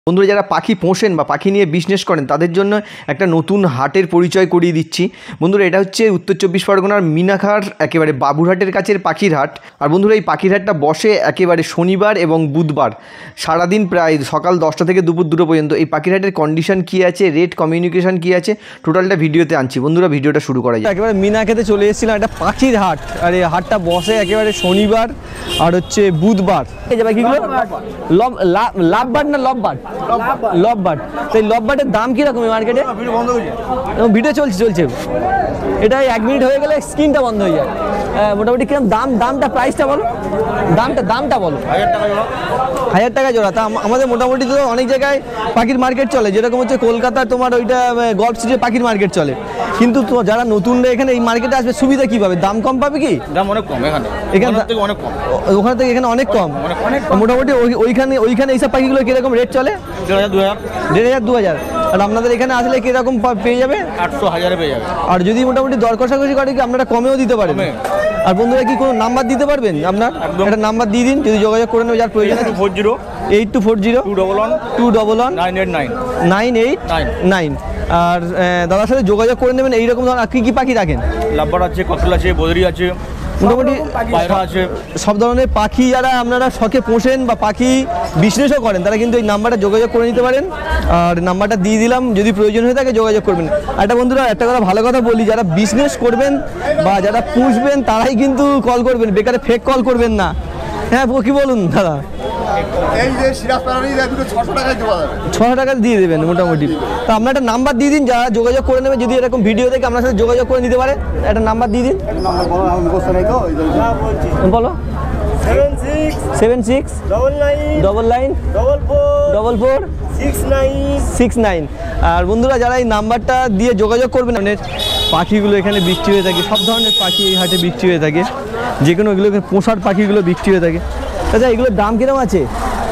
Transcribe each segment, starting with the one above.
বন্ধুরা যারা পাখি পোষেন বা পাখি নিয়ে বিজনেস করেন তাদের জন্য একটা নতুন হাটের পরিচয় করিয়ে দিচ্ছি। বন্ধুরা এটা হচ্ছে উত্তর চব্বিশ পরগনার মিনাখার একেবারে বাবুরহাটের কাছের পাখির হাট। আর বন্ধুরা এই পাখির হাটটা বসে একেবারে শনিবার এবং বুধবার সারাদিন প্রায় সকাল 10টা থেকে দুপুর 2টো পর্যন্ত। এই পাখির হাটের কন্ডিশন কী আছে, রেট কমিউনিকেশন কী আছে, টোটালটা ভিডিওতে আনছি। বন্ধুরা ভিডিওটা শুরু করা যায়। একেবারে মিনাখাতে চলে এসেছিলাম, একটা পাখির হাট। আর এই হাটটা বসে একেবারে শনিবার আর হচ্ছে বুধবার। এই যে পাখিগুলো লাভবার্ড না লববার্ড? লববার্ড। তো এই লববার্ডের দাম কীরকম এই মার্কেটে? ভিডিও চলছে এটা 1 মিনিট হয়ে গেলে স্ক্রিনটা বন্ধ হয়ে যায়। মোটামুটি কিরকম দামটা প্রাইসটা বলো, দামটা বলো। 1000 টাকা জোড়া। তা আমাদের মোটামুটি তো অনেক জায়গায় পাখির মার্কেট চলে, যেরকম হচ্ছে কলকাতার তোমার ওইটা গল্ফ স্ট্রিটে পাখির মার্কেট চলে, কিন্তু যারা নতুনরা এখানে এই মার্কেটে আসবে সুবিধা কী পাবে? দাম কম পাবে কি? দাম অনেক কম এখানে থেকে অনেক কম, ওখান থেকে এখানে অনেক কম। মোটামুটি ওইখানে এইসব পাখিগুলো কীরকম রেট চলে? 1500 2000। আর আপনাদের এখানে আসলে কীরকম পেয়ে যাবে? 800-1000 পেয়ে যাবে। আর যদি মোটামুটি দর কষাকষি করে কি আপনারা কমেও দিতে পারেন? আর বন্ধুরা কি কোনো নাম্বার দিতে পারবেন? আপনার একটা নাম্বার দিয়ে দিন, যদি যোগাযোগ করে নেবে যার প্রয়োজন। 8240 211 989। আর দাদার সাথে যোগাযোগ করে নেবেন। এইরকম ধরনের কী কী পাখি রাখেন? লাভবার্ড আছে, ককটেল আছে, বদরি আছে, মোটামুটি পায়রা আছে। সব ধরনের পাখি যারা আপনারা শখে পোষেন বা পাখি বিজনেসও করেন তারা কিন্তু এই নাম্বারটা যোগাযোগ করে নিতে পারেন। আর নাম্বারটা দিয়ে দিলাম, যদি প্রয়োজন হয়ে থাকে যোগাযোগ করবেন। একটা বন্ধুরা একটা কথা ভালো কথা বলি, যারা বিজনেস করবেন বা যারা পুষবেন তারাই কিন্তু কল করবেন, বেকারে ফেক কল করবেন না। হ্যাঁ কি বলুন দাদা? এই যে সিরাজপাড়ারই দুটো 600 টাকায় দেওয়া যাবে, 600 টাকা দিয়ে দেবেন মোটামুটি। তো আপনার একটা নাম্বার দিয়ে দিন, যারা যোগাযোগ করে নেবে, যদি এরকম ভিডিও দেখে আপনার সাথে যোগাযোগ করে নিতে পারে। একটা নাম্বার দিয়ে দিন। নাম্বার বলো, আমি মুখস্থ নাই তো এই জন্য বলো। 76 99 44 69। আর বন্ধুরা যারা এই নাম্বারটা দিয়ে যোগাযোগ করবেন, পাখিগুলো এখানে বিক্রি হয়ে থাকে, সব ধরনের পাখি এই হাটে বিক্রি হয়ে থাকে, যে কোনো এগুলো পোষার পাখিগুলো বিক্রি হয়ে থাকে। আচ্ছা এগুলোর দাম কিরকম আছে?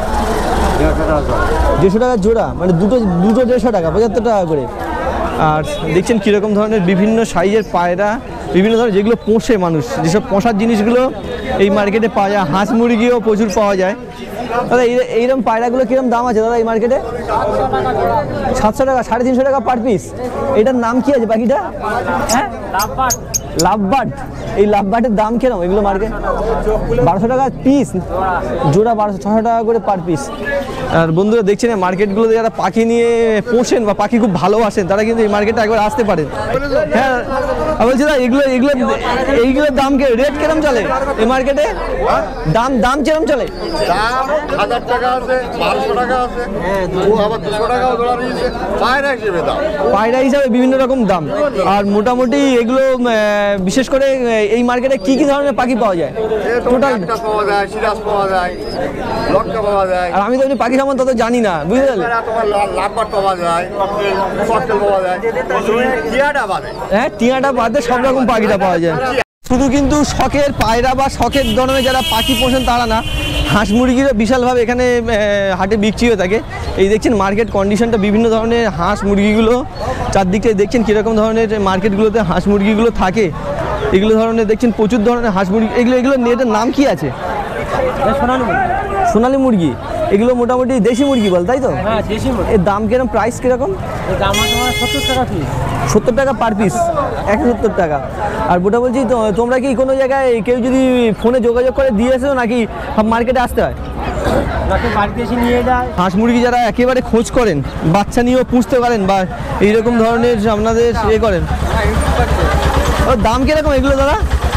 150 টাকা জোড়া, মানে দুটো 150 টাকা, 75 টাকা করে। আর দেখছেন কীরকম ধরনের বিভিন্ন সাইজের পায়রা, বিভিন্ন ধরনের যেগুলো পোষে মানুষ, যেসব পোষার জিনিসগুলো এই মার্কেটে পাওয়া যায়। হাঁস মুরগিও প্রচুর পাওয়া যায়। দাদা এইরকম পায়রাগুলো কীরকম দাম আছে দাদা এই মার্কেটে? 700 টাকা, 350 টাকা পার পিস। এটার নাম কি আছে পাখিটা? হ্যাঁ লাভবার্ড। এই লাভবার্ডের দাম কিরকম এগুলো মার্কেট? 1200 টাকা পিস জোড়া, 600 টাকা করে পার পিস। আর বন্ধুরা দেখছেন এই মার্কেটগুলোতে যারা পাখি নিয়ে পোষেন বা পাখি খুব ভালোবাসেন তারা কিন্তু এই মার্কেটে একবার আসতে পারেন। হ্যাঁ বলছি দাদা এইগুলোর দাম রেট কিরকম চলে এই মার্কেটে? দাম কিরকম চলে? 1000 টাকা আছে, 1200 টাকা আছে, আবার 200 টাকাও ধরা রয়েছে। পায়রা হিসাবে বিভিন্ন রকম দাম। আর মোটামুটি এগুলো বিশেষ করে এই মার্কেটে কি কি ধরনের পাখি পাওয়া যায়? টোটাল পাওয়া যায়, সিরাজ পাওয়া যায়, লটকা পাওয়া যায়। আর আমি তো পাখি সম্বন্ধে তত জানি না, বুঝতে পারলে? তোমার লাভবার্ড পাওয়া যায়, ককটেল পাওয়া যায়, টিয়াটা বাদে। হ্যাঁ টিয়াটা বাদে সব রকম পাখিটা পাওয়া যায়। শুধু কিন্তু শখের পায়রা বা শখের ধরনের যারা পাখি পোষেন তারা না, হাঁস মুরগিরও বিশালভাবে এখানে হাটে বিক্রি হয়ে থাকে। এই দেখছেন মার্কেট কন্ডিশনটা, বিভিন্ন ধরনের হাঁস মুরগিগুলো চারদিকে দেখছেন কীরকম ধরনের মার্কেটগুলোতে হাঁস মুরগিগুলো থাকে। এগুলো ধরনের দেখছেন প্রচুর ধরনের হাঁস মুরগি। এগুলো নেটের নাম কি আছে? সোনালি মুরগি। এগুলো মোটামুটি দেশি মুরগি বল, তাই তো? হ্যাঁ দেশি মুরগি। এর দাম কিরকম, প্রাইস কিরকম? দাম তোমার 70 টাকা পিস। 70 টাকা পার পিস, 170 টাকা। আর বোটা বলছি তো তোমরা কি কোনো জায়গায় কেউ যদি ফোনে যোগাযোগ করে দিয়ে এসো নাকি মার্কেটে আসতে হয়? বাড়িতে এসে নিয়ে যায়। হাঁস মুরগি যারা একেবারে খোঁজ করেন, বাচ্চা নিয়েও পুষতে পারেন বা এইরকম ধরনের আপনাদের করেন, ওর দাম কিরকম এগুলো দাদা?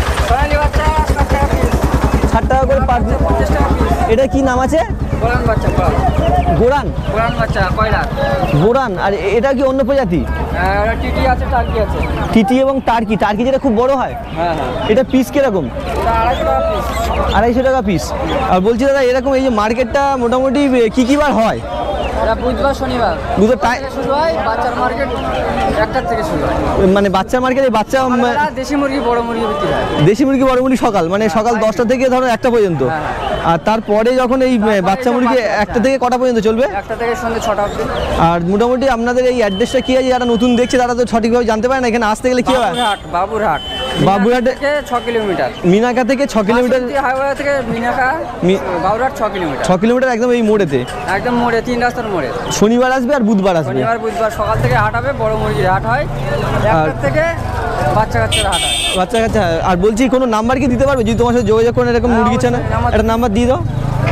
60 টাকা করে পার পিস। এটা কি নাম আছে? গোরান গোরান। আর এটা কি অন্য প্রজাতি? টিটি আছে, টার্কি আছে। টিটি এবং টার্কি যেটা খুব বড় হয়। হ্যাঁ এটা পিস কিরকম? 250 টাকা পিস। আর বলছি দাদা এরকম এই যে মার্কেটটা মোটামুটি কি বার হয়? বুধবার শনিবার। বুধবার শুরু হয়, বাচ্চার মার্কেট 1টার থেকে শুরু হয়। মানে বাচ্চার মার্কেটে বাচ্চা দেশি মুরগি বড় মুরগি বিক্রি হয়। দেশি মুরগি বড় মুরগি সকাল, মানে সকাল 10টা থেকে ধরো 1টা পর্যন্ত। আর তারপরে যখন এই বাচ্চা মুরগি 1টা থেকে কটা পর্যন্ত চলবে? 1টা থেকে সন্ধ্যে 6টা অবধি। আর মোটামুটি আপনাদের এই অ্যাড্রেসটা কি আছে, যারা নতুন দেখছে তারা তো সঠিকভাবে জানতে পারে না, এখানে আসতে গেলে কি হয়? বাবুরহাট। বাবুরহাটে থেকে 6 কিলোমিটার। মিনাকা থেকে 6 কিলোমিটার, হাইওয়ে থেকে মিনাকা বাবুরহাট 6 কিলোমিটার। 6 কিলোমিটার একদম এই মোড়েতে, একদম মোড়ে, 3 রাস্তার মোড়ে। শনিবার আসবে আর বুধবার আসবে। শনিবার বুধবার সকাল থেকে হাট হবে, বড় মুরগির হাট হয়, একটার থেকে বাচ্চা কাচ্চার হাট হয়। বাচ্চা কাচ্চা। আর বলছি কোনো নাম্বার কি দিতে পারবে যদি তোমার সাথে যোগাযোগ করেন এরকম মুরগি চান? একটা নাম্বার দিয়ে দাও।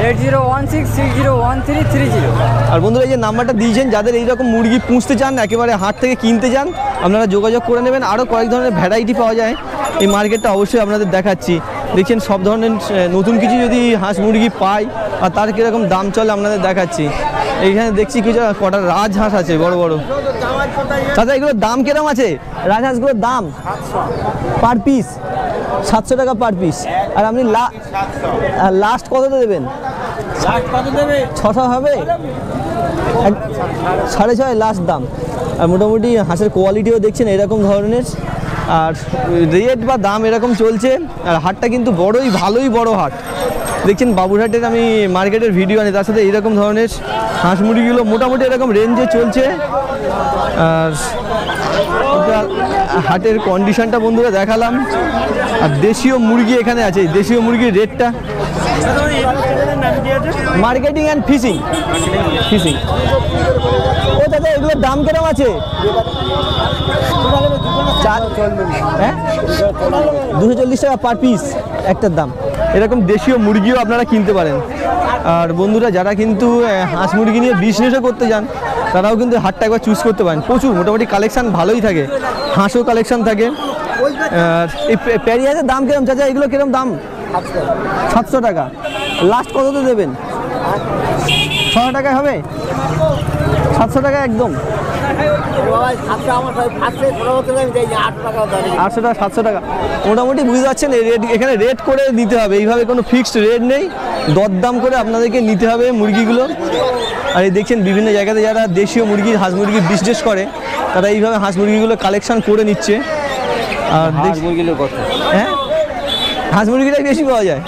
8016601330। আর বন্ধুরা এই যে নাম্বারটা দিয়েছেন, যাদের এইরকম মুরগি পুষতে চান, একেবারে হাট থেকে কিনতে চান, আপনারা যোগাযোগ করে নেবেন। আরও কয়েক ধরনের ভ্যারাইটি পাওয়া যায় এই মার্কেটটা, অবশ্যই আপনাদের দেখাচ্ছি। দেখছেন সব ধরনের নতুন কিছু যদি হাঁস মুরগি পাই আর তার কীরকম দাম চলে আপনাদের দেখাচ্ছি। এইখানে দেখছি কিছু কটা রাজহাঁস আছে বড় বড়। দাদা এগুলোর দাম কিরকম আছে? রাজহাঁসগুলোর দাম পার পিস 700 টাকা পার পিস। আর আপনি লাস্ট কততে দেবেন? 600 হবে? 6.5 লাস্ট দাম। আর মোটামুটি হাঁসের কোয়ালিটিও দেখছেন এরকম ধরনের, আর রেট বা দাম এরকম চলছে। আর হাটটা কিন্তু ভালোই বড় হাট। দেখছেন বাবুরহাটের আমি মার্কেটের ভিডিও আনি, তার সাথে এইরকম ধরনের হাঁস মুরগিগুলো মোটামুটি এরকম রেঞ্জে চলছে। আর হাটের কন্ডিশনটা বন্ধুরা দেখালাম। আর দেশীয় মুরগি এখানে আছে, দেশীয় মুরগির রেটটা। Marketing and fishing. ও দাদা এগুলোর দাম কিরকম আছে? 240 টাকা পার পিস একটার দাম। এরকম দেশীয় মুরগিও আপনারা কিনতে পারেন। আর বন্ধুরা যারা কিন্তু হাঁস মুরগি নিয়ে বিজনেসও করতে যান, তারাও কিন্তু হাটটা একবার চুজ করতে পারেন। প্রচুর মোটামুটি কালেকশান ভালোই থাকে, হাঁসও কালেকশান থাকে। আর এই প্যারিয়াজের দাম কিরম চাচা? এগুলো কিরম দাম? 700 টাকা। লাস্ট কততে দেবেন? 600 টাকায় হবে? 700 টাকা একদম। 800 টাকা 700 টাকা মোটামুটি বুঝতে পারছেন। রেট এখানে রেট করে নিতে হবে, এইভাবে কোনো ফিক্সড রেট নেই, দরদাম করে আপনাদেরকে নিতে হবে মুরগিগুলো। আর এই দেখছেন বিভিন্ন জায়গাতে যারা দেশীয় মুরগি হাঁস মুরগির বিজনেস করে, তারা এইভাবে হাঁস মুরগিগুলো কালেকশন করে নিচ্ছে। আর মুরগিগুলো কত? হ্যাঁ, হাঁস মুরগিটাই বেশি পাওয়া যায়।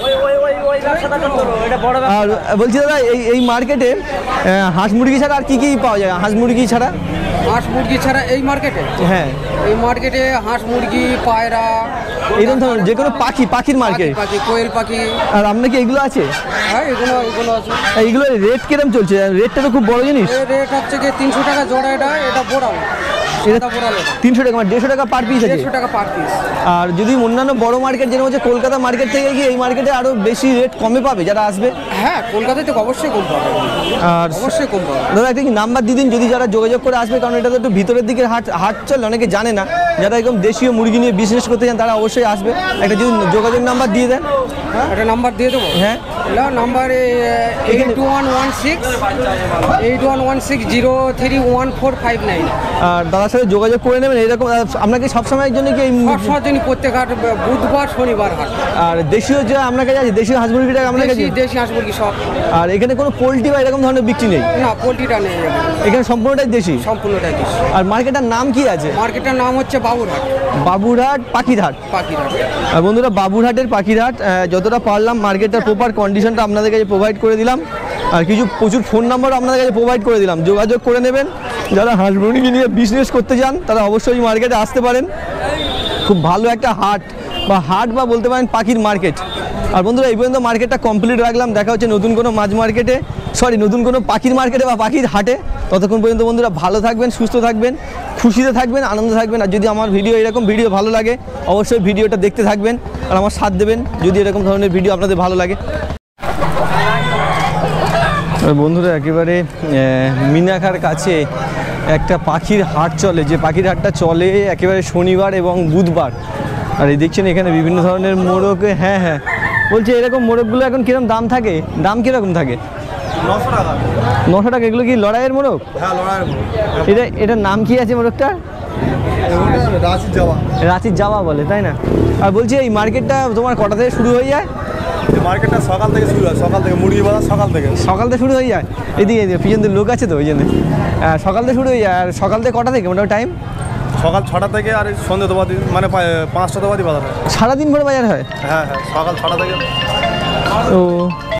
আর বলছি দাদা এই মার্কেটে হাঁস মুরগি ছাড়া আর কি পাওয়া যায়? হাঁস মুরগি ছাড়া এই মার্কেটে? হ্যাঁ, এই মার্কেটে হাঁস মুরগি, পায়রা, এইরকম ধরনের যে কোনো পাখির মার্কেট, কোয়েল পাখি। আর আপনার কি এগুলো আছে? হ্যাঁ, এগুলো আছে। এইগুলো রেট কিরম চলছে? রেটটা তো খুব বড় জিনিস। রেট হচ্ছে কি 300 টাকা জোড়া। এটা বোড়াল। এটা 300 টাকা, মানে 150 টাকা পার পিস আছে। 150 টাকা পার পিস। আর যদি অন্যান্য বড় মার্কেট যেরকম হচ্ছে কলকাতা মার্কেট থেকে গিয়ে এই মার্কেটে আরও বেশি রেট কমে পাবে যারা আসবে? হ্যাঁ, কলকাতায় তো অবশ্যই কম পাবে। আর অবশ্যই কম পাবে। দাদা একটা কি নাম্বার দিয়ে দিন যদি যারা যোগাযোগ করে আসবে, কারণ এটা তো একটু ভিতরের দিকের হাট চলে, অনেকে জানে না। যারা একদম দেশীয় মুরগি নিয়ে বিজনেস করতে চান তারা অবশ্যই আসবে। একটা যদি যোগাযোগ নাম্বার দিয়ে দেন। একটা নাম্বার দিয়ে দেবো? হ্যাঁ, নাম্বার 8116031459। আর দাদার সাথে যোগাযোগ করে নেবেন। এইরকম আপনাকে সবসময়ের জন্য কি এই সবসময়ের জন্য প্রত্যেক হাট বুধবার শনিবার হাট। আর দেশীয় যে আপনার কাছে আছে দেশীয় হাঁস মুরগিটা আপনার কাছে? দেশি হাঁস মুরগি সব। আর এখানে কোনো পোলট্রি বা এরকম ধরনের বিক্রি নেই? না, পোলট্রিটা নেই এখানে সম্পূর্ণটাই দেশি। সম্পূর্ণটাই দেশি। আর মার্কেটের নাম কি আছে? মার্কেটের নাম হচ্ছে বাবুরহাট পাখির হাট। আর বন্ধুরা বাবুরহাটের পাখির হাট, যতটা পারলাম মার্কেটটার প্রপার কন্ডিশনটা আপনাদের কাছে প্রোভাইড করে দিলাম। আর প্রচুর ফোন নাম্বারও আপনাদের কাছে প্রোভাইড করে দিলাম, যোগাযোগ করে নেবেন। যারা হাঁস মুরগি নিয়ে বিজনেস করতে চান তারা অবশ্যই মার্কেটে আসতে পারেন। খুব ভালো একটা হাট বা বলতে পারেন পাখির মার্কেট। আর বন্ধুরা এই পর্যন্ত মার্কেটটা কমপ্লিট রাখলাম। দেখা হচ্ছে নতুন কোনো নতুন কোনো পাখির মার্কেটে বা পাখির হাটে। ততক্ষণ পর্যন্ত বন্ধুরা ভালো থাকবেন, সুস্থ থাকবেন, খুশিতে থাকবেন, আনন্দে থাকবেন। আর যদি আমার এরকম ভিডিও ভালো লাগে অবশ্যই ভিডিওটা দেখতে থাকবেন আর আমার সাথ দেবেন যদি এরকম ধরনের ভিডিও আপনাদের ভালো লাগে। বন্ধুরা একেবারে মিনাখার কাছে একটা পাখির হাট চলে, যে পাখির হাটটা চলে একেবারে শনিবার এবং বুধবার। আর এই দেখছেন এখানে বিভিন্ন ধরনের মোরগ। হ্যাঁ, বলছি এরকম মোরগগুলো এখন কিরকম দাম থাকে? দাম কিরকম থাকে? 900 টাকা। 900 টাকা। এগুলো কি লড়াইয়ের মোরগ? হ্যাঁ, লড়াইয়ের মোরগ। এটার নাম কি আছে মোরগটা? রাঁচির জাওয়া বলে, তাই না? আর বলছি এই মার্কেটটা তোমার কটা থেকে শুরু হয়ে যায়? মার্কেটটা সকাল থেকে শুরু হয়, সকাল থেকে মুরগি বাজার সকাল থেকে শুরু হয়ে যায়। এদিকে পিছন দিয়ে লোক আছে তো ওই জন্য সকাল থেকে শুরু হয়ে যায়। আর সকাল থেকে কটা থেকে মোটামুটি টাইম? সকাল 6টা থেকে আর সন্ধ্যে তোবাদি মানে 5টা তোবাদি বাজার হয়। সারাদিন ভরে বাজার হয়? হ্যাঁ, সকাল 6টা থেকে। ও